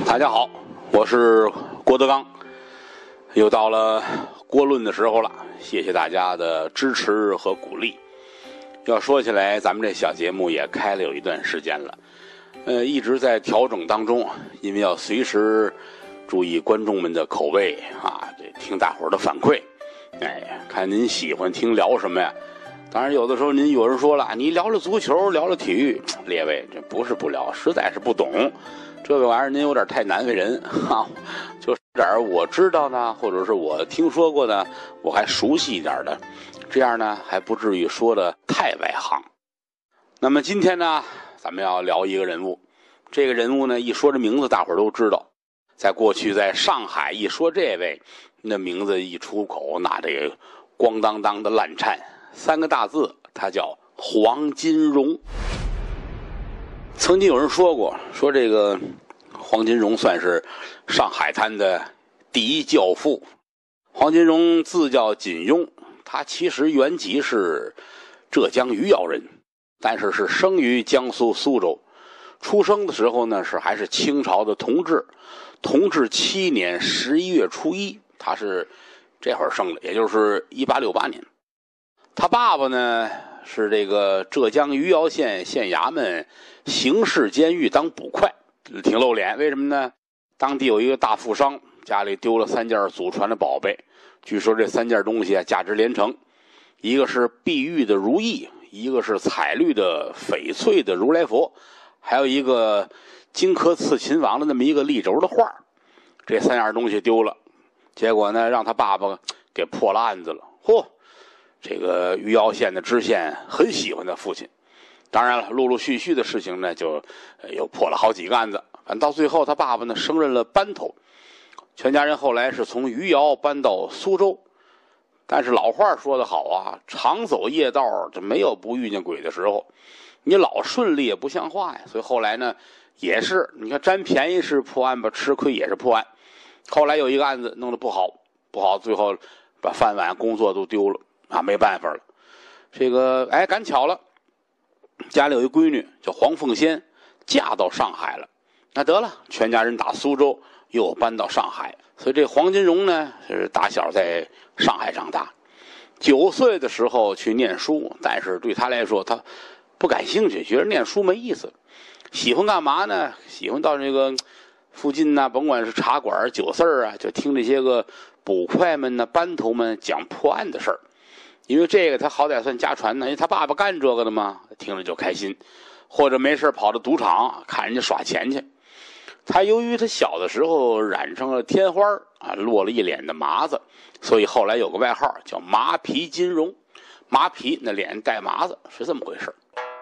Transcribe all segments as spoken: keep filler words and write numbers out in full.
大家好，我是郭德纲，又到了郭论的时候了，谢谢大家的支持和鼓励。要说起来，咱们这小节目也开了有一段时间了，呃，一直在调整当中，因为要随时注意观众们的口味啊，这听大伙儿的反馈，哎，看您喜欢听聊什么呀？当然，有的时候您有人说了，你聊了足球，聊了体育，列位，这不是不聊，实在是不懂。这个玩意儿您有点太难为人哈，就是点我知道呢，或者是我听说过的，我还熟悉一点的，这样呢还不至于说的太外行。那么今天呢，咱们要聊一个人物，这个人物呢一说这名字，大伙儿都知道。在过去，在上海一说这位，那名字一出口，那这个咣当当的烂颤，三个大字，他叫黄金荣。曾经有人说过，说这个黄金荣算是上海滩的第一教父。黄金荣字叫锦庸，他其实原籍是浙江余姚人，但是是生于江苏苏州。出生的时候呢，是还是清朝的同治，同治七年十一月初一，他是这会儿生的，也就是一八六八年。他爸爸呢是这个浙江余姚县县衙门刑事监狱当捕快，挺露脸。为什么呢？当地有一个大富商，家里丢了三件祖传的宝贝，据说这三件东西啊价值连城，一个是碧玉的如意，一个是彩绿的翡翠的如来佛，还有一个荆轲刺秦王的那么一个立轴的画。这三样东西丢了，结果呢让他爸爸给破了案子了。嚯！这个余姚县的知县很喜欢他父亲，当然了，陆陆续续的事情呢，就又破了好几个案子。反正到最后，他爸爸呢升任了班头，全家人后来是从余姚搬到苏州。但是老话说得好啊，常走夜道，这没有不遇见鬼的时候。你老顺利也不像话呀。所以后来呢，也是你看占便宜是破案吧，吃亏也是破案。后来有一个案子弄得不好，不好，最后把饭碗工作都丢了。啊，没办法了，这个哎，赶巧了，家里有一闺女叫黄凤仙，嫁到上海了。那得了，全家人打苏州又搬到上海，所以这黄金荣呢是打小在上海长大。九岁的时候去念书，但是对他来说，他不感兴趣，觉得念书没意思。喜欢干嘛呢？喜欢到这个附近呢，甭管是茶馆、酒肆啊，就听这些个捕快们呢、班头们讲破案的事儿。因为这个他好歹算家传呢，因为他爸爸干这个的嘛，听着就开心。或者没事跑到赌场看人家耍钱去。他由于他小的时候染上了天花啊，落了一脸的麻子，所以后来有个外号叫麻皮金荣。麻皮那脸带麻子是这么回事。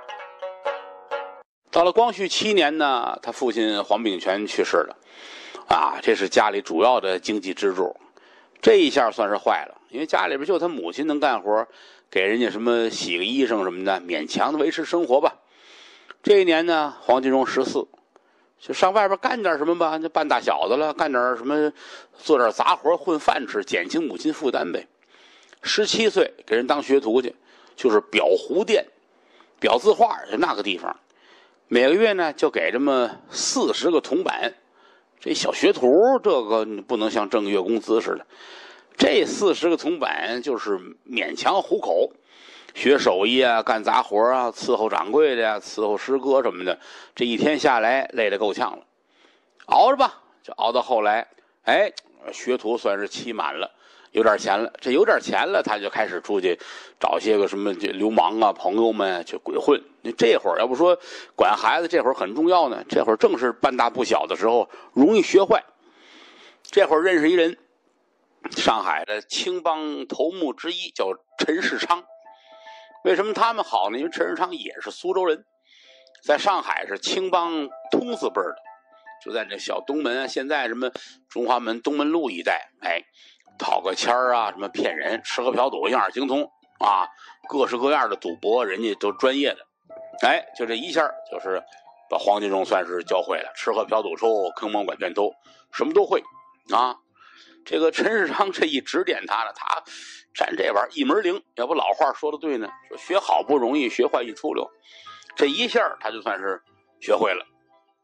到了光绪七年呢，他父亲黄秉权去世了啊，这是家里主要的经济支柱。这一下算是坏了，因为家里边就他母亲能干活，给人家什么洗个衣裳什么的，勉强的维持生活吧。这一年呢，黄金荣十四，就上外边干点什么吧，就半大小子了，干点什么，做点杂活混饭吃，减轻母亲负担呗。十七岁给人当学徒去，就是裱糊店，裱字画就那个地方，每个月呢就给这么四十个铜板。这小学徒这个不能像挣月工资似的，这四十个铜板就是勉强糊口，学手艺啊，干杂活啊，伺候掌柜的呀、啊，伺候师哥什么的，这一天下来累得够呛了，熬着吧，就熬到后来，哎，学徒算是期满了，有点钱了，这有点钱了，他就开始出去找些个什么流氓啊，朋友们去鬼混。这会儿要不说管孩子这会儿很重要呢，这会儿正是半大不小的时候，容易学坏。这会儿认识一人，上海的青帮头目之一叫陈世昌。为什么他们好呢？因为陈世昌也是苏州人，在上海是青帮通字辈的，就在这小东门啊，现在什么中华门东门路一带，哎，讨个签儿啊，什么骗人，吃喝嫖赌样样精通啊，各式各样的赌博，人家都专业的。哎，就这一下就是把黄金荣算是教会了，吃喝嫖赌抽坑蒙拐骗偷什么都会啊。这个陈世昌这一指点他呢，他占这玩意儿一门灵。要不老话说的对呢，说学好不容易，学坏一出溜。这一下他就算是学会了。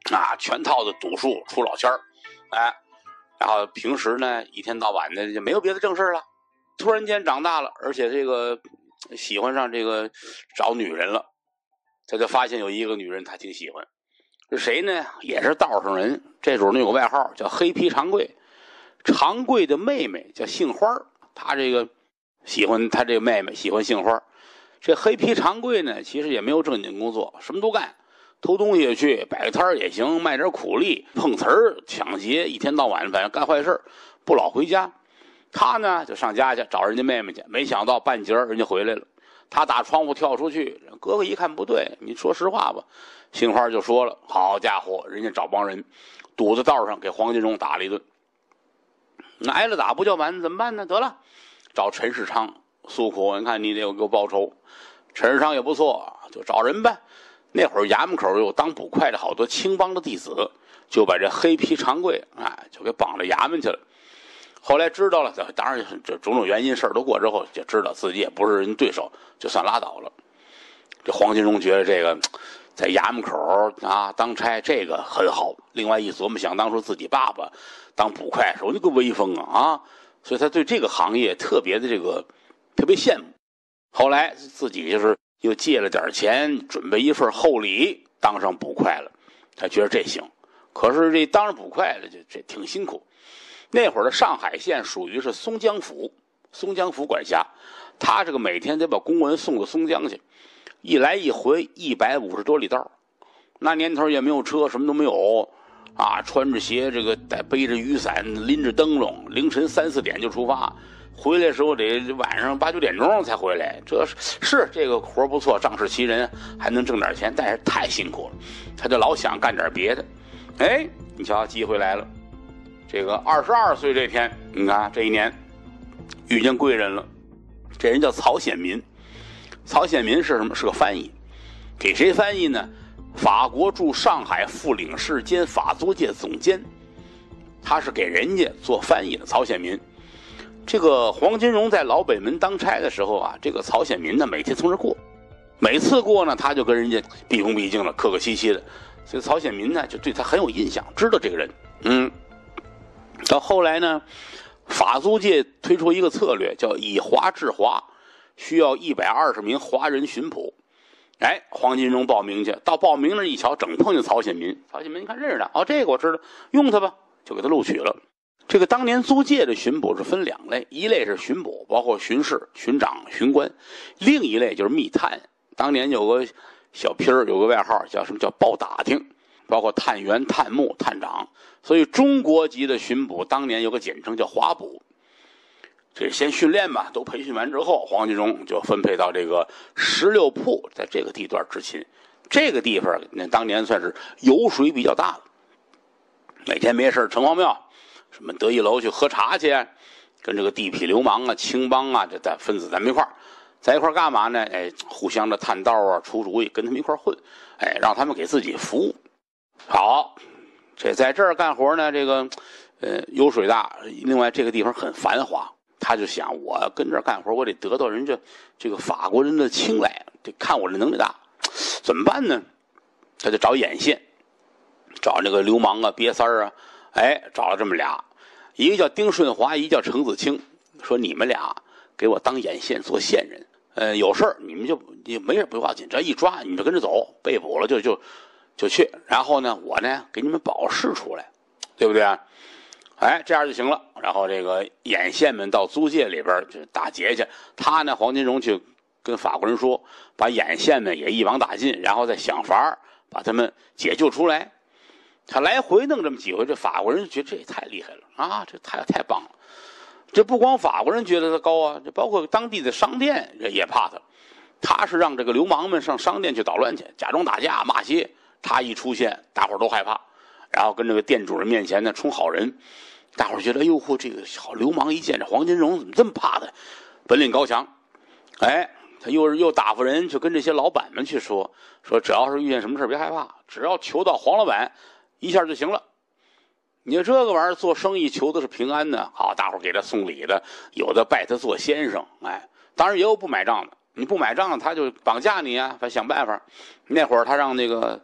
啊，全套的赌术出老千儿，哎，然后平时呢一天到晚的就没有别的正事了。突然间长大了，而且这个喜欢上这个找女人了，他就发现有一个女人他挺喜欢，是谁呢？也是道上人，这主儿有个外号叫黑皮长贵，长贵的妹妹叫杏花，他这个喜欢他这个妹妹喜欢杏花。这黑皮长贵呢，其实也没有正经工作，什么都干，偷东西也去，摆个摊儿也行，卖点苦力，碰瓷儿、抢劫，一天到晚反正干坏事，不老回家。他呢就上家去找人家妹妹去，没想到半截人家回来了，他打窗户跳出去，哥哥一看不对，你说实话吧。杏花就说了，好家伙，人家找帮人堵在道上给黄金荣打了一顿，那挨了打不叫完，怎么办呢？得了，找陈世昌诉苦，你看你得给我报仇。陈世昌也不错，就找人吧。那会儿衙门口有当捕快的好多青帮的弟子，就把这黑皮长贵哎就给绑到衙门去了。后来知道了，当然这种种原因事儿都过之后，就知道自己也不是人对手，就算拉倒了。这黄金荣觉得这个在衙门口啊当差这个很好。另外一琢磨，想当初自己爸爸当捕快的时候那个威风啊啊，所以他对这个行业特别的这个特别羡慕。后来自己就是又借了点钱，准备一份厚礼，当上捕快了。他觉得这行，可是这当上捕快了，这这挺辛苦。那会儿的上海县属于是松江府，松江府管辖，他这个每天得把公文送到松江去，一来一回一百五十多里道。那年头也没有车，什么都没有啊，穿着鞋，这个带背着雨伞，拎着灯笼，凌晨三四点就出发，回来的时候得晚上八九点钟才回来。这是是这个活不错，仗势欺人，还能挣点钱，但是太辛苦了，他就老想干点别的。哎，你瞧，机会来了。这个二十二岁这天，你看这一年遇见贵人了。这人叫曹显民，曹显民是什么？是个翻译。给谁翻译呢？法国驻上海副领事兼法租界总监，他是给人家做翻译的。曹显民，这个黄金荣在老北门当差的时候啊，这个曹显民呢每天从这过，每次过呢他就跟人家毕恭毕敬的，客客气气的，所以曹显民呢就对他很有印象，知道这个人。嗯。到后来呢，法租界推出一个策略，叫以华治华，需要一百二十名华人巡捕。哎，黄金荣报名去，到报名那一瞧，整碰见曹显民。曹显民一看认识他，哦，这个我知道，用他吧，就给他录取了。这个当年租界的巡捕是分两类，一类是巡捕，包括巡视、巡长、巡官；另一类就是密探。当年有个小批儿，有个外号叫什么叫报打听，包括探员、探目、探长。所以中国级的巡捕当年有个简称叫华捕。这先训练吧，都培训完之后，黄金荣就分配到这个十六铺，在这个地段执勤。这个地方那当年算是油水比较大的，每天没事城隍庙什么德义楼去喝茶去，跟这个地痞流氓啊、青帮啊这在分子咱们一块儿在一块儿干嘛呢？哎，互相的探道啊，出主意，跟他们一块儿混，哎，让他们给自己服务。好，这在这儿干活呢，这个呃油水大，另外这个地方很繁华，他就想我跟这儿干活，我得得到人家这个法国人的青睐，得看我这能力大，怎么办呢？他就找眼线，找那个流氓啊、瘪三儿啊，哎，找了这么俩，一个叫丁顺华，一个叫程子清，说你们俩给我当眼线做线人，呃，有事儿你们就你没事不要紧，只要一抓你们就跟着走，被捕了就就就去，然后呢，我呢给你们保释出来，对不对啊？哎，这样就行了。然后这个眼线们到租界里边就打劫去，他呢黄金荣去跟法国人说，把眼线们也一网打尽，然后再想法把他们解救出来。他来回弄这么几回，这法国人觉得这也太厉害了啊，这太太棒了。这不光法国人觉得他高啊，这包括当地的商店也怕他。他是让这个流氓们上商店去捣乱去，假装打架骂街，他一出现大伙儿都害怕，然后跟这个店主人面前呢充好人，大伙儿觉得哎呦嚯，这个小流氓一见这黄金荣怎么这么怕他，本领高强。哎，他又又打发人就跟这些老板们去说，说只要是遇见什么事别害怕，只要求到黄老板一下就行了。你这个玩意儿做生意求的是平安呢，好，大伙儿给他送礼的，有的拜他做先生，哎，当然也有不买账的，你不买账他就绑架你啊，他想办法。那会儿他让那个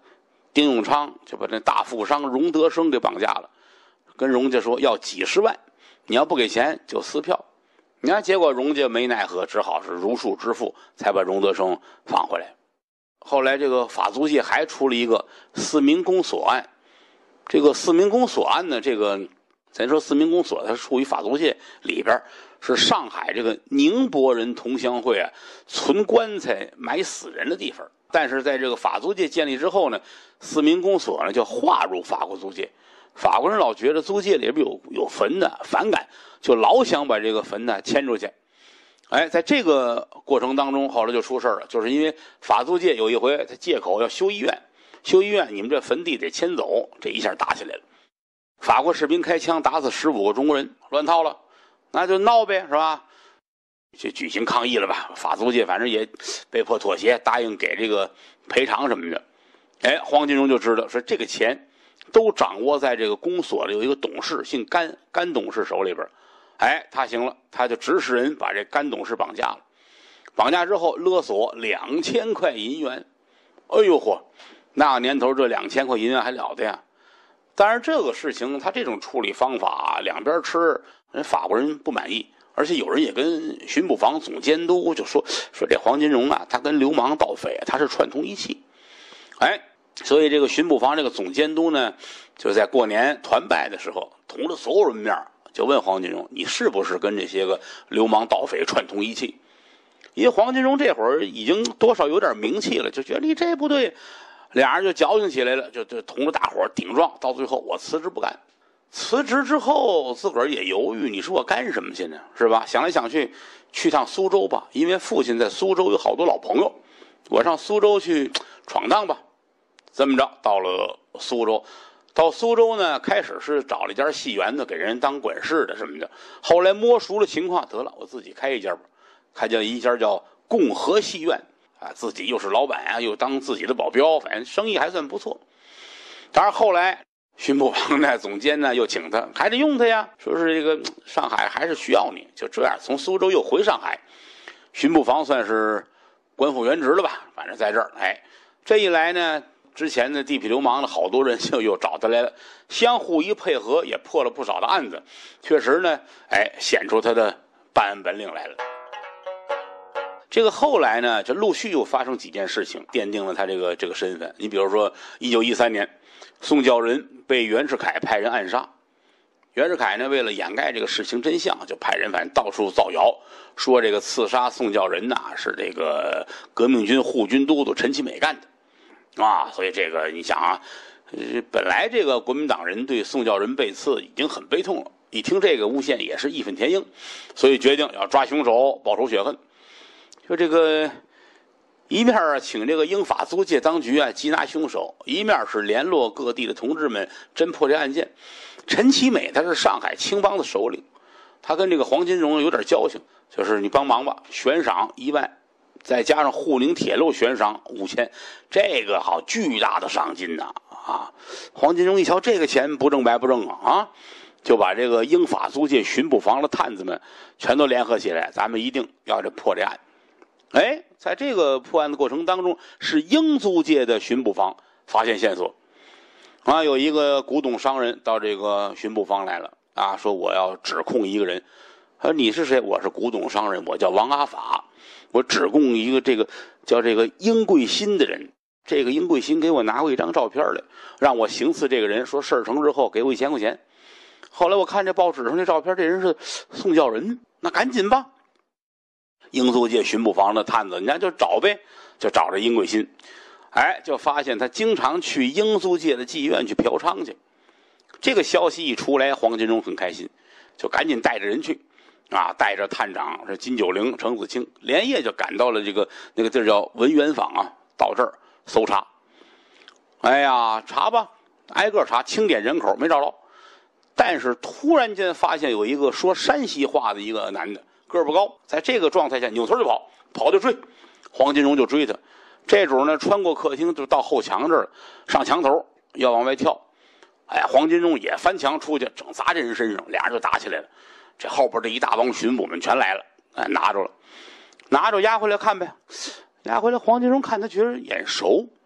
丁永昌就把那大富商荣德生给绑架了，跟荣家说要几十万，你要不给钱就撕票。你看，结果荣家没奈何，只好是如数支付，才把荣德生放回来。后来这个法租界还出了一个四民公所案，这个四民公所案呢，这个咱说四民公所它属于法租界里边，是上海这个宁波人同乡会啊存棺材埋死人的地方。但是在这个法租界建立之后呢，四民公所呢就划入法国租界。法国人老觉得租界里边有有坟的，反感，就老想把这个坟呢迁出去。哎，在这个过程当中，后来就出事了，就是因为法租界有一回他借口要修医院，修医院你们这坟地得迁走，这一下打起来了。法国士兵开枪打死十五个中国人，乱套了，那就闹呗，是吧？就举行抗议了吧？法租界反正也被迫妥协，答应给这个赔偿什么的。哎，黄金荣就知道说这个钱都掌握在这个公所里有一个董事姓甘，甘董事手里边。哎，他行了，他就指使人把这甘董事绑架了。绑架之后勒索两千块银元。哎呦嚯，那年头这两千块银元还了得呀！当然这个事情他这种处理方法两边吃，人法国人不满意，而且有人也跟巡捕房总监督就说说这黄金荣啊，他跟流氓盗匪他是串通一气。哎，所以这个巡捕房这个总监督呢，就在过年团拜的时候，同着所有人面就问黄金荣，你是不是跟这些个流氓盗匪串通一气？因为黄金荣这会儿已经多少有点名气了，就觉得你这不对，俩人就矫情起来了，就就同着大伙顶撞，到最后我辞职不干。辞职之后自个儿也犹豫，你说我干什么去呢？是吧？想来想去，去趟苏州吧，因为父亲在苏州有好多老朋友，我上苏州去闯荡吧。这么着到了苏州，到苏州呢，开始是找了一家戏园子给人当管事的什么的，后来摸熟了情况，得了，我自己开一家吧，开家一家叫共和戏院啊，自己又是老板啊，又当自己的保镖，反正生意还算不错。当然后来巡捕房呢总监呢又请他，还得用他呀，说是这个上海还是需要你，就这样从苏州又回上海，巡捕房算是官复原职了吧，反正在这儿。哎，这一来呢，之前的地痞流氓的好多人就又找他来了，相互一配合，也破了不少的案子，确实呢，哎，显出他的办案本领来了。这个后来呢，这陆续又发生几件事情，奠定了他这个这个身份。你比如说，一九一三年，宋教仁被袁世凯派人暗杀。袁世凯呢，为了掩盖这个事情真相，就派人反正到处造谣，说这个刺杀宋教仁呐、啊、是这个革命军护军都督陈其美干的，啊，所以这个你想啊，呃，本来这个国民党人对宋教仁被刺已经很悲痛了，一听这个诬陷也是义愤填膺，所以决定要抓凶手，报仇雪恨。就这个一面啊，请这个英法租界当局啊缉拿凶手，一面是联络各地的同志们侦破这案件。陈其美他是上海青帮的首领，他跟这个黄金荣有点交情，就是你帮忙吧，悬赏一万，再加上沪宁铁路悬赏五千，这个好巨大的赏金呐！啊，黄金荣一瞧这个钱不挣白不挣啊啊，就把这个英法租界巡捕房的探子们全都联合起来，咱们一定要这破这案。哎，在这个破案的过程当中，是英租界的巡捕房发现线索，啊，有一个古董商人到这个巡捕房来了，啊，说我要指控一个人，说你是谁？我是古董商人，我叫王阿法，我指控一个这个叫这个英贵新的人，这个英贵新给我拿过一张照片来，让我行刺这个人，说事儿成之后给我一千块钱。后来我看这报纸上这照片，这人是宋教仁，那赶紧吧。英租界巡捕房的探子，人家就找呗，就找着英贵新，哎，就发现他经常去英租界的妓院去嫖娼去。这个消息一出来，黄金荣很开心，就赶紧带着人去，啊，带着探长是金九龄、程子清，连夜就赶到了这个那个地儿叫文源坊啊，到这儿搜查。哎呀，查吧，挨个查，清点人口没找着，但是突然间发现有一个说山西话的一个男的。个儿不高，在这个状态下扭头就跑，跑就追，黄金荣就追他。这主呢，穿过客厅就到后墙这儿，上墙头要往外跳。哎，黄金荣也翻墙出去，整砸这人身上，俩人就打起来了。这后边这一大帮巡捕们全来了，哎，拿着了，拿着押回来看呗。押回来，黄金荣看他觉得眼熟，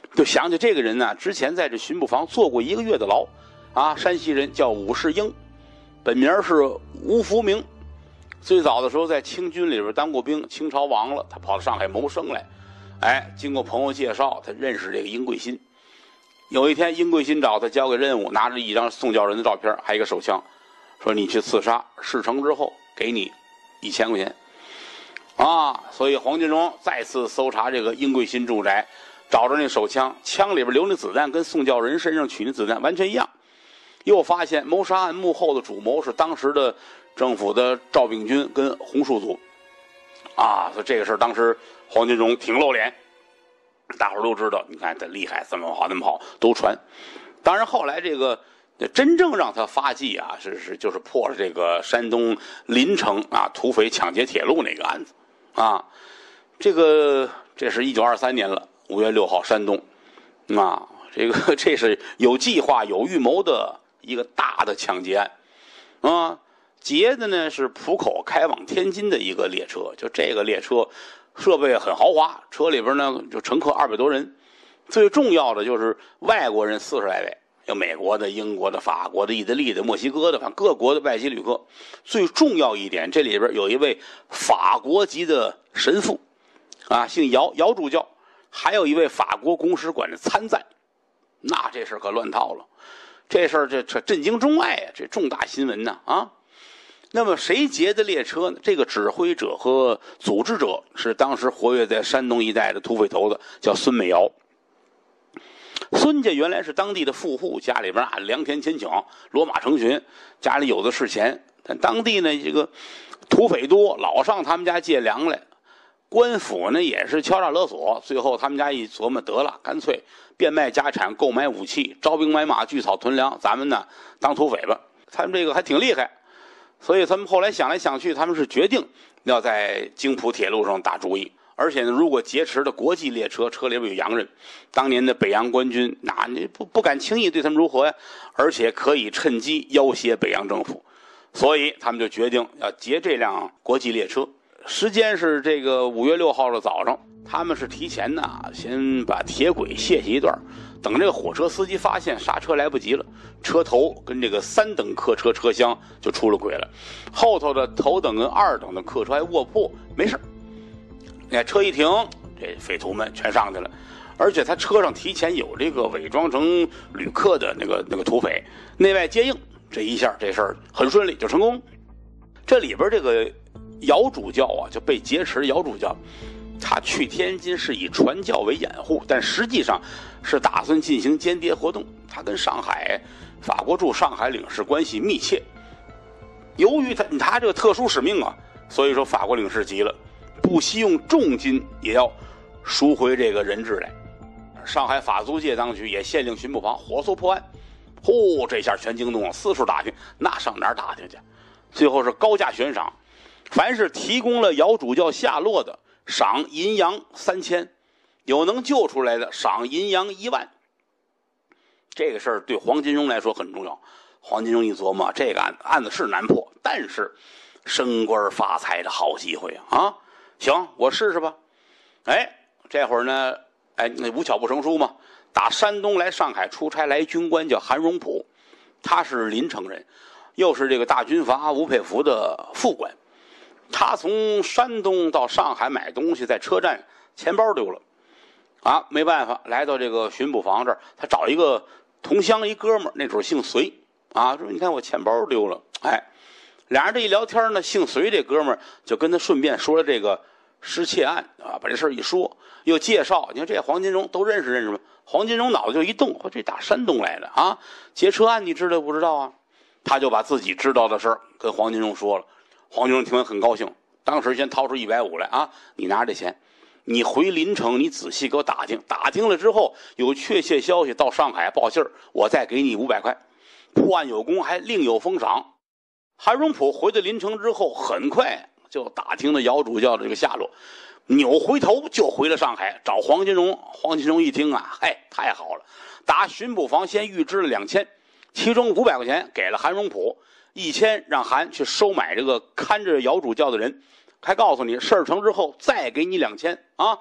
就想起这个人呢，之前在这巡捕房坐过一个月的牢，啊，山西人叫武世英，本名是吴福明。最早的时候在清军里边当过兵，清朝亡了，他跑到上海谋生来。哎，经过朋友介绍，他认识这个殷贵新。有一天，殷贵新找他交给任务，拿着一张宋教仁的照片，还有一个手枪，说你去刺杀，事成之后给你一千块钱。啊，所以黄金荣再次搜查这个殷贵新住宅，找着那手枪，枪里边留那子弹跟宋教仁身上取那子弹完全一样。又发现谋杀案幕后的主谋是当时的政府的赵秉钧跟洪树祖。啊，所以这个事儿当时黄金荣挺露脸，大伙儿都知道，你看他厉害，这么好那么好，都传。当然后来这个真正让他发迹啊，是是就是破了这个山东临城啊土匪抢劫铁路那个案子啊。这个这是一九二三年了，五月六号，山东啊，这个这是有计划有预谋的一个大的抢劫案啊。劫的呢是浦口开往天津的一个列车，就这个列车设备很豪华，车里边呢就乘客二百多人，最重要的就是外国人四十来位，有美国的、英国的、法国的、意大利的、墨西哥的，反正各国的外籍旅客。最重要一点，这里边有一位法国籍的神父，啊，姓姚，姚主教，还有一位法国公使馆的参赞。那这事可乱套了，这事儿这这震惊中外啊，这重大新闻呢啊！那么谁劫的列车呢？这个指挥者和组织者是当时活跃在山东一带的土匪头子，叫孙美瑶。孙家原来是当地的富户，家里边啊良田千顷，骡马成群，家里有的是钱。但当地呢这个土匪多，老上他们家借粮来。官府呢也是敲诈勒索，最后他们家一琢磨，得了，干脆变卖家产，购买武器，招兵买马，聚草屯粮，咱们呢当土匪吧。他们这个还挺厉害。所以他们后来想来想去，他们是决定要在京浦铁路上打主意。而且呢，如果劫持的国际列车车里边有洋人，当年的北洋官军，那你不不敢轻易对他们如何呀？而且可以趁机要挟北洋政府，所以他们就决定要劫这辆国际列车。时间是这个五月六号的早上，他们是提前呢，先把铁轨卸下一段。等这个火车司机发现刹车来不及了，车头跟这个三等客车车厢就出了轨了，后头的头等跟二等的客车还卧铺，没事。你看车一停，这匪徒们全上去了，而且他车上提前有这个伪装成旅客的那个那个土匪内外接应，这一下这事儿很顺利就成功。这里边这个姚主教啊就被劫持，姚主教他去天津是以传教为掩护，但实际上是打算进行间谍活动。他跟上海法国驻上海领事关系密切，由于他他这个特殊使命啊，所以说法国领事急了，不惜用重金也要赎回这个人质来。上海法租界当局也限令巡捕房火速破案。呼，这下全惊动了，四处打听，那上哪儿打听去？最后是高价悬赏，凡是提供了姚主教下落的，赏银洋三千，有能救出来的，赏银洋一万。这个事儿对黄金荣来说很重要。黄金荣一琢磨，这个案案子是难破，但是升官发财的好机会啊！啊，行，我试试吧。哎，这会儿呢，哎，那无巧不成书嘛，打山东来上海出差来军官叫韩荣普，他是临城人，又是这个大军阀吴佩孚的副官。他从山东到上海买东西，在车站钱包丢了，啊，没办法，来到这个巡捕房这儿，他找一个同乡一哥们儿，那会儿姓隋，啊，说你看我钱包丢了，哎，俩人这一聊天呢，姓隋这哥们儿就跟他顺便说了这个失窃案啊，把这事儿一说，又介绍，你看这黄金荣都认识认识吗？黄金荣脑子就一动，这打山东来的啊，劫车案你知道不知道啊？他就把自己知道的事儿跟黄金荣说了。黄金荣听完很高兴，当时先掏出一百五来啊，你拿着这钱，你回临城，你仔细给我打听，打听了之后有确切消息到上海报信儿，我再给你五百块，破案有功还另有封赏。韩荣普回到临城之后，很快就打听了姚主教的这个下落，扭回头就回了上海找黄金荣。黄金荣一听啊，嗨，太好了，打巡捕房先预支了两千，其中五百块钱给了韩荣普，一千让韩去收买这个看着姚主教的人，还告诉你事儿成之后再给你两千啊。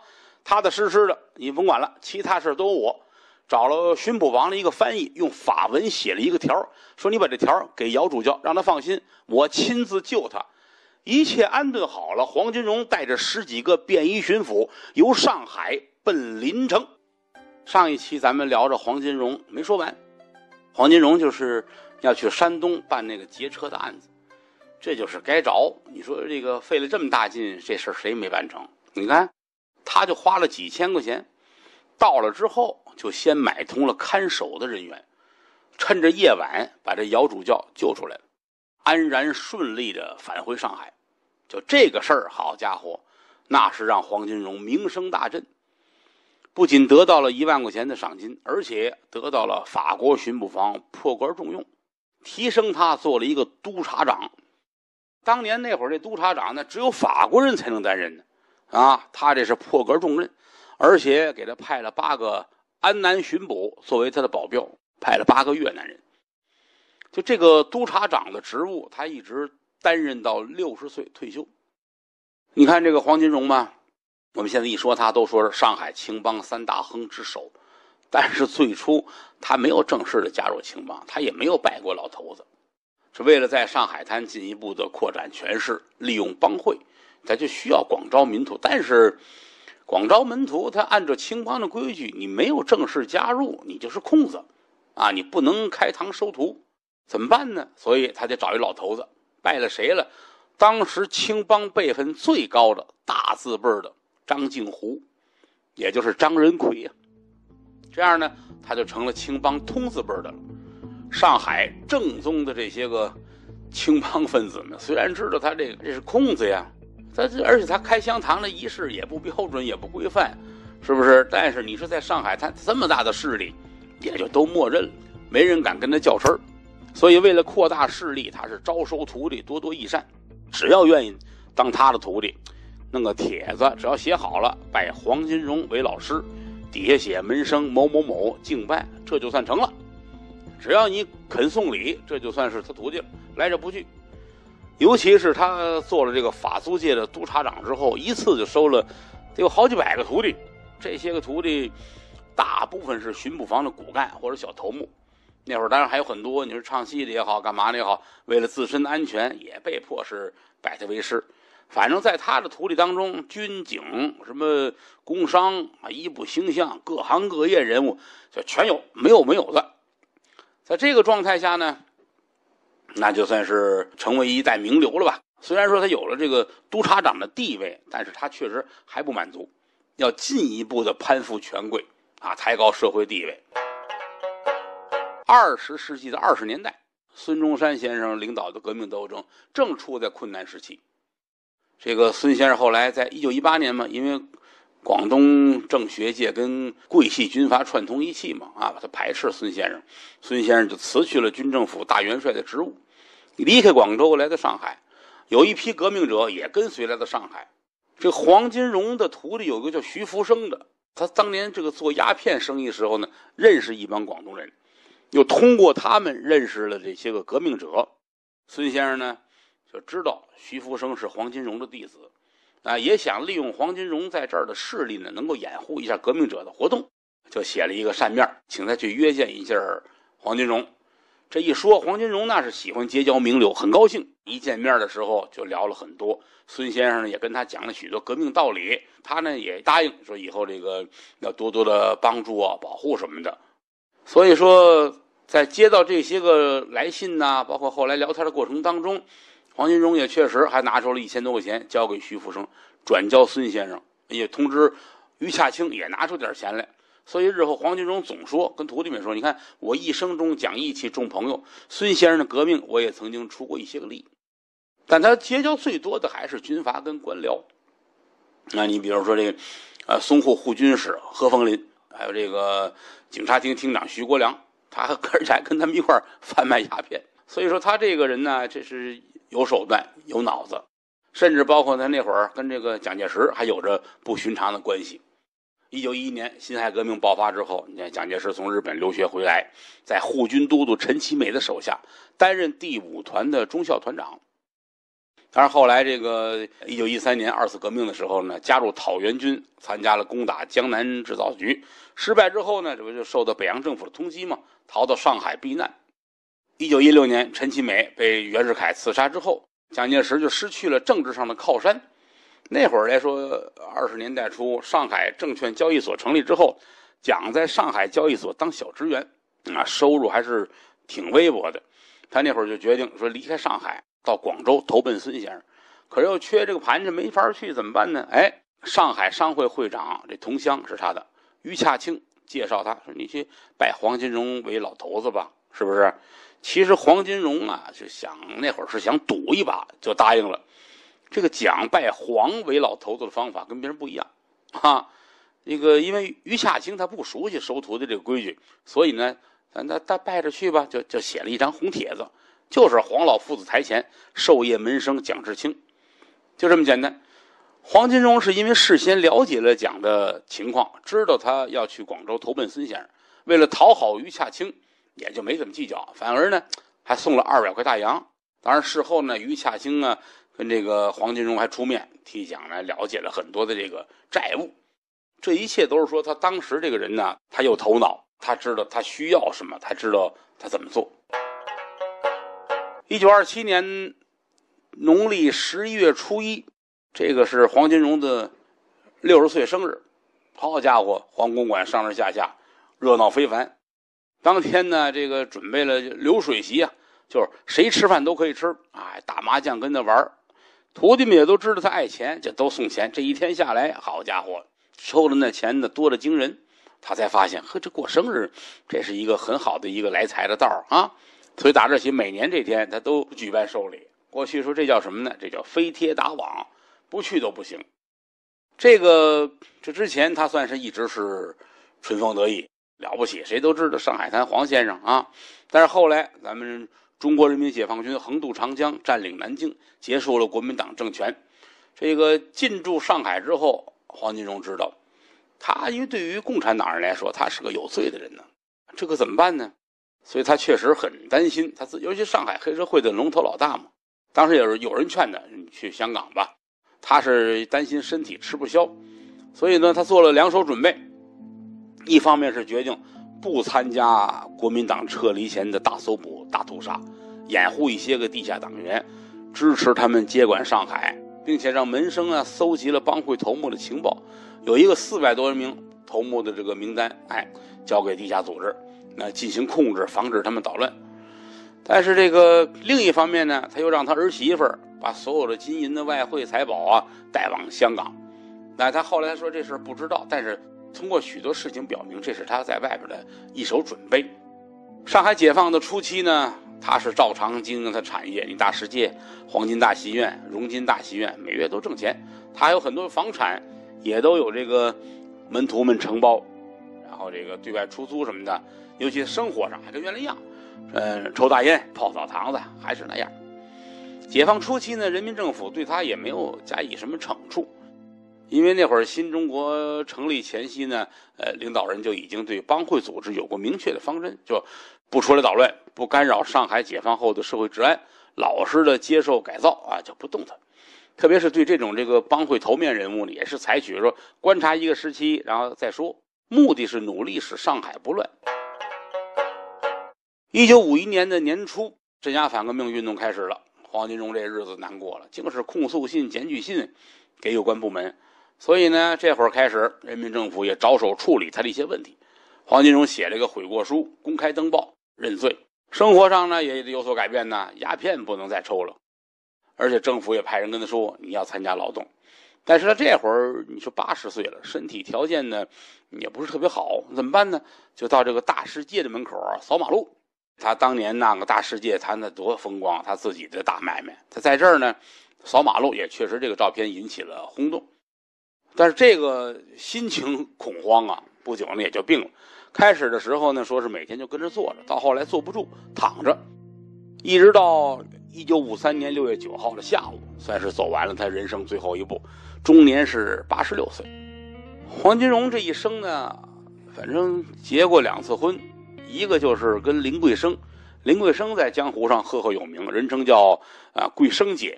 踏踏实实的，你甭管了，其他事都有我。找了巡捕房的一个翻译，用法文写了一个条，说你把这条给姚主教，让他放心，我亲自救他。一切安顿好了，黄金荣带着十几个便衣巡抚由上海奔临城。上一期咱们聊着黄金荣没说完，黄金荣就是要去山东办那个劫车的案子，这就是该着。你说这个费了这么大劲，这事儿谁没办成？你看他就花了几千块钱，到了之后就先买通了看守的人员，趁着夜晚把这姚主教救出来了，安然顺利的返回上海。就这个事儿，好家伙，那是让黄金荣名声大振，不仅得到了一万块钱的赏金，而且得到了法国巡捕房破格重用，提升他做了一个督察长。当年那会儿这督察长呢，只有法国人才能担任呢，啊，他这是破格重任，而且给他派了八个安南巡捕作为他的保镖，派了八个越南人。就这个督察长的职务，他一直担任到六十岁退休。你看这个黄金荣嘛，我们现在一说他都说是上海青帮三大亨之首，但是最初他没有正式的加入青帮，他也没有拜过老头子，是为了在上海滩进一步的扩展权势，利用帮会，他就需要广招门徒。但是广招门徒，他按照青帮的规矩，你没有正式加入，你就是空子啊，你不能开堂收徒，怎么办呢？所以他就找一老头子，拜了谁了？当时青帮辈分最高的大字辈的张敬湖，也就是张仁奎呀、啊。这样呢，他就成了青帮通字辈的了。上海正宗的这些个青帮分子们，虽然知道他这个这是空子呀，他这而且他开香堂的仪式也不标准，也不规范，是不是？但是你是在上海滩这么大的势力，也就都默认了，没人敢跟他较真儿。所以为了扩大势力，他是招收徒弟多多益善，只要愿意当他的徒弟，弄个帖子，只要写好了，拜黄金荣为老师，底下写门生某某某敬拜，这就算成了。只要你肯送礼，这就算是他徒弟了，来者不拒。尤其是他做了这个法租界的督察长之后，一次就收了得有好几百个徒弟，这些个徒弟大部分是巡捕房的骨干或者小头目。那会儿当然还有很多，你说唱戏的也好，干嘛的也好，为了自身的安全，也被迫是拜他为师。反正在他的徒弟当中，军警、什么工商啊、医部形象，各行各业人物就全有，没有没有的。在这个状态下呢，那就算是成为一代名流了吧。虽然说他有了这个督察长的地位，但是他确实还不满足，要进一步的攀附权贵啊，抬高社会地位。二十世纪的二十年代，孙中山先生领导的革命斗争正处在困难时期。这个孙先生后来在一九一八年嘛，因为广东政学界跟桂系军阀串通一气嘛，啊，他排斥孙先生，孙先生就辞去了军政府大元帅的职务，离开广州来到上海。有一批革命者也跟随来到上海。这黄金荣的徒弟有个叫徐福生的，他当年这个做鸦片生意时候呢，认识一帮广东人，又通过他们认识了这些个革命者。孙先生呢就知道徐福生是黄金荣的弟子啊，也想利用黄金荣在这儿的势力呢，能够掩护一下革命者的活动，就写了一个扇面，请他去约见一下黄金荣。这一说，黄金荣那是喜欢结交名流，很高兴。一见面的时候就聊了很多，孙先生呢也跟他讲了许多革命道理，他呢也答应说以后这个要多多的帮助啊、保护什么的。所以说，在接到这些个来信呐、啊，包括后来聊天的过程当中，黄金荣也确实还拿出了一千多块钱交给徐福生，转交孙先生，也通知于洽清也拿出点钱来。所以日后黄金荣总说，跟徒弟们说，你看我一生中讲义气重朋友，孙先生的革命我也曾经出过一些个力，但他结交最多的还是军阀跟官僚。那你比如说这个呃淞沪护军使何凤林，还有这个警察厅厅长徐国良，他而且还跟他们一块贩卖鸦片。所以说他这个人呢，这是有手段有脑子，甚至包括他那会儿跟这个蒋介石还有着不寻常的关系。一九一一年辛亥革命爆发之后，你看蒋介石从日本留学回来，在护军都督陈其美的手下担任第五团的中校团长。 但是后来这个一九一三年二次革命的时候呢，加入讨袁军，参加了攻打江南制造局，失败之后呢，这不就受到北洋政府的通缉嘛，逃到上海避难。一九一六年，陈其美被袁世凯刺杀之后，蒋介石就失去了政治上的靠山。那会儿来说，二十年代初，上海证券交易所成立之后，蒋在上海交易所当小职员，啊，收入还是挺微薄的。他那会儿就决定说离开上海，到广州投奔孙先生。可是又缺这个盘子，没法去，怎么办呢？哎，上海商会会长这同乡是他的于洽清介绍他说：“你去拜黄金荣为老头子吧，是不是？”其实黄金荣啊，就想那会儿是想赌一把，就答应了。这个蒋拜黄为老头子的方法跟别人不一样啊。这个因为于洽清他不熟悉收徒的这个规矩，所以呢，咱他他拜着去吧，就就写了一张红帖子，就是黄老夫子台前授业门生蒋志清，就这么简单。黄金荣是因为事先了解了蒋的情况，知道他要去广州投奔孙先生，为了讨好于洽清，也就没怎么计较，反而呢还送了二百块大洋。当然事后呢，于洽清啊跟这个黄金荣还出面替蒋呢了解了很多的这个债务。这一切都是说他当时这个人呢，他有头脑，他知道他需要什么，他知道他怎么做。一九二七年农历十一月初一，这个是黄金荣的六十岁生日。好家伙，黄公馆上上下下热闹非凡。当天呢，这个准备了流水席啊，就是谁吃饭都可以吃，哎，打麻将跟他玩。徒弟们也都知道他爱钱，就都送钱。这一天下来，好家伙，收的那钱呢多得惊人。他才发现，呵，这过生日，这是一个很好的一个来财的道啊！所以打这起，每年这天他都举办寿礼。过去说这叫什么呢？这叫飞贴打网，不去都不行。这个这之前他算是一直是春风得意，了不起，谁都知道上海滩黄先生啊。但是后来咱们中国人民解放军横渡长江，占领南京，结束了国民党政权。这个进驻上海之后，黄金荣知道，他因为对于共产党人来说，他是个有罪的人呢，这个怎么办呢？所以他确实很担心，他自尤其上海黑社会的龙头老大嘛。当时也是有人劝他，你去香港吧。他是担心身体吃不消，所以呢，他做了两手准备。一方面是决定不参加国民党撤离前的大搜捕、大屠杀，掩护一些个地下党员，支持他们接管上海，并且让门生啊搜集了帮会头目的情报，有一个四百多名头目的这个名单，哎，交给地下组织，那进行控制，防止他们捣乱。但是这个另一方面呢，他又让他儿媳妇儿把所有的金银的外汇财宝啊带往香港。那他后来说这事不知道，但是通过许多事情表明，这是他在外边的一手准备。上海解放的初期呢，他是照常经营他产业，你大世界、黄金大戏院、荣金大戏院每月都挣钱，他还有很多房产也都有这个门徒们承包，然后这个对外出租什么的，尤其生活上还跟原来一样，呃，抽大烟、泡澡堂子还是那样。解放初期呢，人民政府对他也没有加以什么惩处，因为那会儿新中国成立前夕呢，呃，领导人就已经对帮会组织有过明确的方针，就不出来捣乱，不干扰上海解放后的社会治安，老实的接受改造啊，就不动他。特别是对这种这个帮会头面人物呢，也是采取说观察一个时期，然后再说，目的是努力使上海不乱。一九五一年的年初，镇压反革命运动开始了，黄金荣这日子难过了，竟是控诉信、检举信给有关部门。所以呢，这会儿开始，人民政府也着手处理他的一些问题。黄金荣写了一个悔过书，公开登报认罪。生活上呢也有所改变呢，鸦片不能再抽了，而且政府也派人跟他说你要参加劳动。但是他这会儿你说八十岁了，身体条件呢也不是特别好，怎么办呢？就到这个大世界的门口扫马路。他当年那个大世界谈的多风光，他自己的大买卖，他在这儿呢扫马路，也确实这个照片引起了轰动。但是这个心情恐慌啊，不久呢也就病了。开始的时候呢，说是每天就跟着坐着，到后来坐不住，躺着，一直到一九五三年六月九号的下午，算是走完了他人生最后一步，终年是八十六岁。黄金荣这一生呢，反正结过两次婚，一个就是跟林桂生，林桂生在江湖上赫赫有名，人称叫啊桂生姐。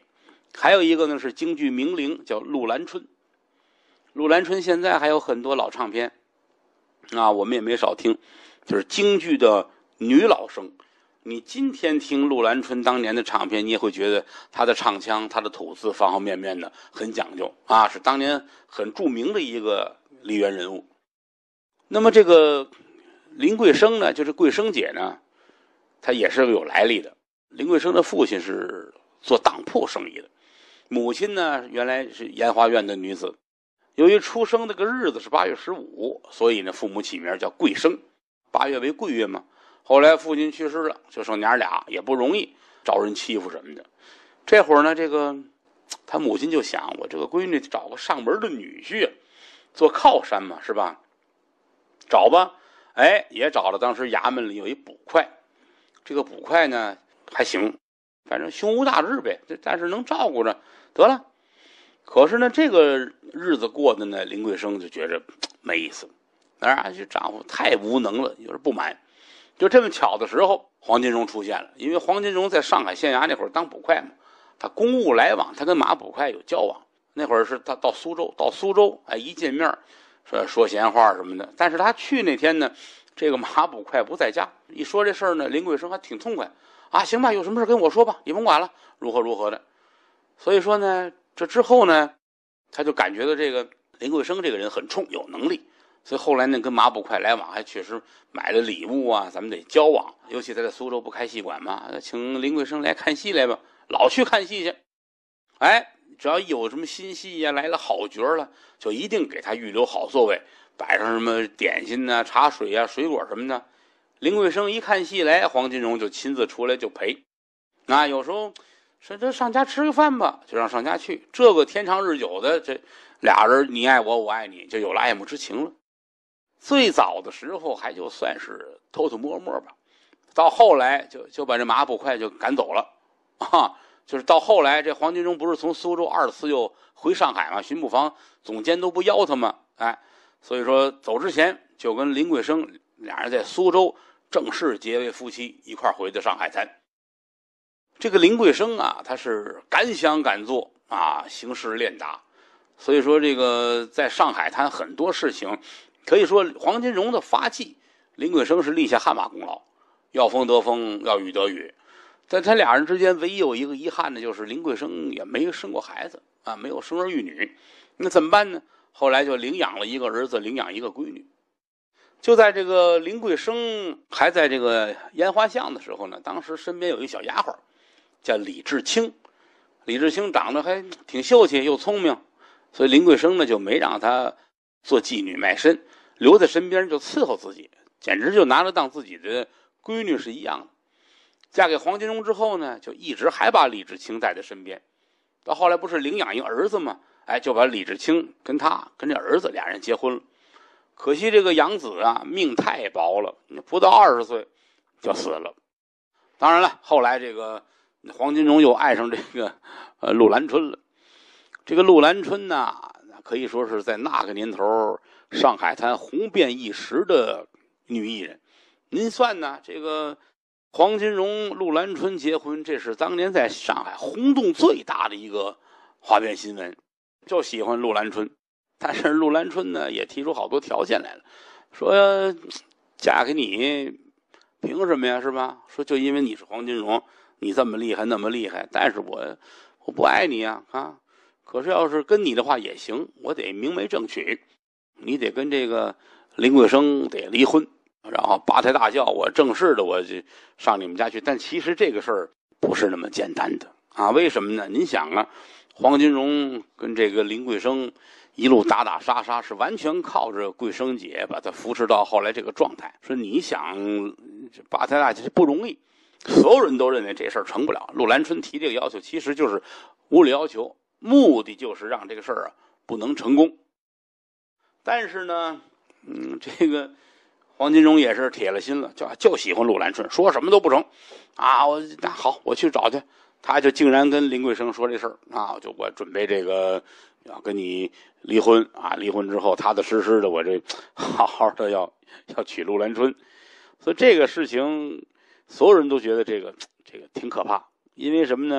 还有一个呢是京剧名伶，叫陆兰春。陆兰春现在还有很多老唱片啊，我们也没少听，就是京剧的女老生。你今天听陆兰春当年的唱片，你也会觉得她的唱腔、她的吐字方方面面的很讲究啊，是当年很著名的一个梨园人物。那么这个林桂生呢，就是桂生姐呢，她也是个有来历的。林桂生的父亲是做当铺生意的，母亲呢原来是研华院的女子。由于出生这个日子是八月十五，所以呢父母起名叫桂生，八月为桂月嘛。后来父亲去世了，就剩娘俩，也不容易，招人欺负什么的。这会儿呢，这个他母亲就想，我这个闺女找个上门的女婿做靠山嘛，是吧？找吧，哎，也找了。当时衙门里有一捕快，这个捕快呢还行，反正胸无大志呗，但是能照顾着得了。可是呢，这个日子过的呢，林桂生就觉着没意思，啊，这丈夫太无能了，有点不满。就这么巧的时候，黄金荣出现了。因为黄金荣在上海县衙那会儿当捕快嘛，他公务来往，他跟马捕快有交往。那会儿是他到苏州，到苏州，哎，一见面说说闲话什么的。但是他去那天呢，这个马捕快不在家。一说这事儿呢，林桂生还挺痛快啊，行吧，有什么事跟我说吧，你甭管了，如何如何的。所以说呢，这之后呢，他就感觉到这个林桂生这个人很冲，有能力。所以后来呢，跟马捕快来往，还确实买了礼物啊，咱们得交往。尤其他在苏州不开戏馆嘛，请林桂生来看戏来吧，老去看戏去。哎，只要有什么新戏呀、啊，来了好角了，就一定给他预留好座位，摆上什么点心啊、茶水啊、水果什么的。林桂生一看戏来，黄金荣就亲自出来就陪。啊，有时候说这上家吃个饭吧，就让上家去。这个天长日久的，这俩人你爱我，我爱你，就有了爱慕之情了。最早的时候还就算是偷偷摸摸吧，到后来就就把这马捕快就赶走了啊！就是到后来，这黄金荣不是从苏州二次又回上海嘛，巡捕房总监都不邀他嘛，哎，所以说走之前就跟林桂生俩人在苏州正式结为夫妻，一块回的上海滩。这个林桂生啊，他是敢想敢做啊，行事练达，所以说这个在上海滩很多事情。可以说黄金荣的发迹，林桂生是立下汗马功劳，要风得风，要雨得雨。在他俩人之间唯一有一个遗憾的就是林桂生也没生过孩子啊，没有生儿育女。那怎么办呢？后来就领养了一个儿子，领养一个闺女。就在这个林桂生还在这个烟花巷的时候呢，当时身边有一小丫鬟叫李志清。李志清长得还挺秀气又聪明，所以林桂生呢就没让他做妓女卖身，留在身边就伺候自己，简直就拿着当自己的闺女是一样的。嫁给黄金荣之后呢，就一直还把李志清带在身边。到后来不是领养一个儿子吗？哎，就把李志清跟他跟这儿子俩人结婚了。可惜这个养子啊，命太薄了，不到二十岁就死了。当然了，后来这个黄金荣又爱上这个呃陆兰春了。这个陆兰春呢，可以说是在那个年头上海滩红遍一时的女艺人。您算呢，这个黄金荣、陆兰春结婚，这是当年在上海轰动最大的一个花边新闻。就喜欢陆兰春，但是陆兰春呢也提出好多条件来了，说嫁给你凭什么呀，是吧？说就因为你是黄金荣，你这么厉害那么厉害，但是我我不爱你啊啊！可是要是跟你的话也行，我得明媒正娶，你得跟这个林桂生得离婚，然后八抬大轿，我正式的我就上你们家去。但其实这个事儿不是那么简单的啊！为什么呢？您想啊，黄金荣跟这个林桂生一路打打杀杀，是完全靠着桂生姐把他扶持到后来这个状态。说你想这八抬大轿不容易，所有人都认为这事儿成不了。陆兰春提这个要求，其实就是无理要求。目的就是让这个事儿啊不能成功。但是呢，嗯，这个黄金荣也是铁了心了，就就喜欢陆兰春，说什么都不成啊！我那好，我去找去。他就竟然跟林桂生说这事儿啊，就我准备这个要跟你离婚啊，离婚之后踏踏实实的，我这好好的要要娶陆兰春。所以这个事情，所有人都觉得这个这个挺可怕，因为什么呢？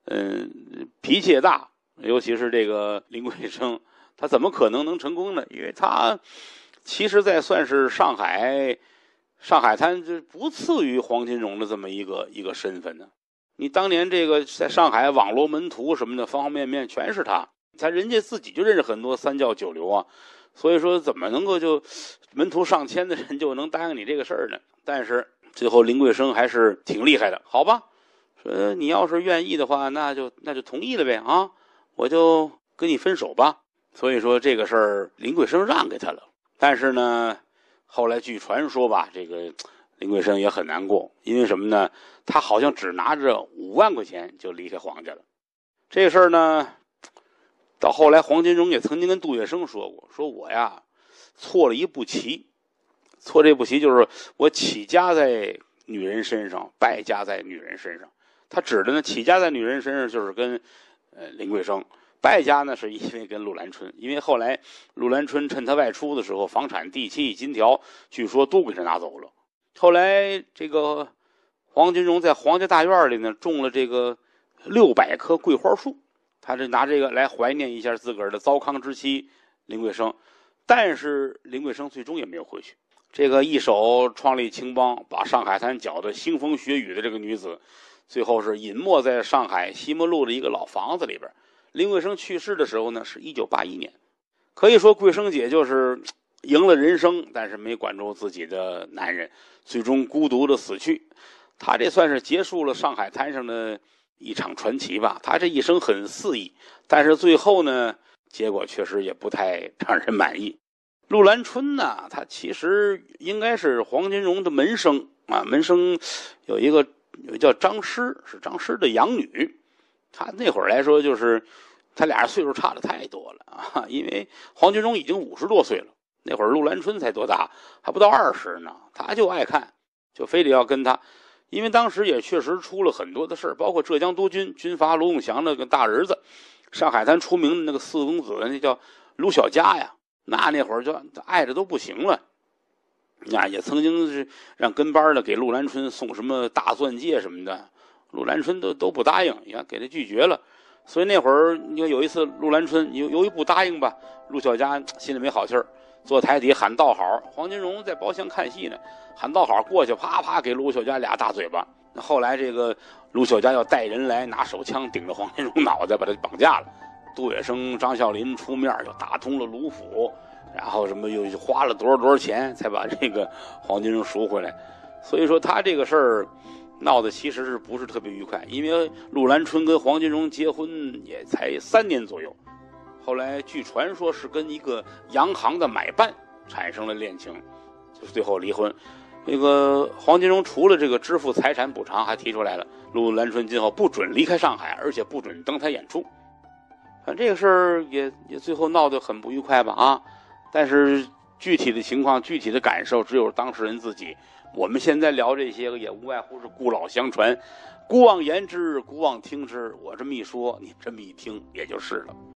嗯，脾气也大，尤其是这个林桂生，他怎么可能能成功呢？因为他其实在算是上海上海滩就不次于黄金荣的这么一个一个身份呢。你当年这个在上海网罗门徒什么的，方方面面全是他，他人家自己就认识很多三教九流啊，所以说怎么能够就门徒上千的人就能答应你这个事儿呢？但是最后林桂生还是挺厉害的，好吧，说你要是愿意的话，那就那就同意了呗啊，我就跟你分手吧。所以说这个事儿林桂生让给他了，但是呢，后来据传说吧，这个林桂生也很难过，因为什么呢？他好像只拿着五万块钱就离开黄家了。这个事儿呢，到后来黄金荣也曾经跟杜月笙说过，说我呀错了一步棋，错这步棋就是我起家在女人身上，败家在女人身上。他指的呢，起家在女人身上就是跟呃林桂生，败家呢是因为跟陆兰春，因为后来陆兰春趁他外出的时候，房产、地契、金条，据说都给他拿走了。后来这个黄金荣在黄家大院里呢种了这个六百棵桂花树，他这拿这个来怀念一下自个儿的糟糠之妻林桂生。但是林桂生最终也没有回去。这个一手创立青帮，把上海滩搅得腥风血雨的这个女子，最后是隐没在上海西门路的一个老房子里边。林桂生去世的时候呢，是一九八一年。可以说桂生姐就是赢了人生，但是没管住自己的男人，最终孤独的死去。他这算是结束了上海滩上的一场传奇吧。他这一生很肆意，但是最后呢，结果确实也不太让人满意。陆兰春呢，他其实应该是黄金荣的门生啊，门生有一个有一个叫张诗，是张诗的养女。他那会儿来说，就是他俩岁数差的太多了啊，因为黄金荣已经五十多岁了，那会儿陆兰春才多大，还不到二十呢。他就爱看，就非得要跟他。因为当时也确实出了很多的事，包括浙江督军军阀卢永祥那个大儿子，上海滩出名的那个四公子，那叫卢小佳呀，那那会儿就爱着都不行了。那也曾经是让跟班的给陆兰春送什么大钻戒什么的，陆兰春都都不答应，你看给他拒绝了。所以那会儿你看有一次陆兰春由由于不答应吧，陆小佳心里没好气儿，坐台底喊道好，黄金荣在包厢看戏呢，喊道好过去，啪啪给陆小佳俩大嘴巴。那后来这个陆小佳要带人来拿手枪顶着黄金荣脑袋把他绑架了，杜月笙、张啸林出面就打通了卢府，然后什么又花了多少多少钱才把这个黄金荣赎回来。所以说他这个事儿闹得其实是不是特别愉快，因为陆兰春跟黄金荣结婚也才三年左右，后来据传说是跟一个洋行的买办产生了恋情，就是最后离婚。那个黄金荣除了这个支付财产补偿，还提出来了陆兰春今后不准离开上海，而且不准登台演出。反正这个事儿也也最后闹得很不愉快吧啊！但是具体的情况、具体的感受，只有当事人自己。我们现在聊这些个，也无外乎是故老相传，姑妄言之，姑妄听之。我这么一说，你这么一听，也就是了。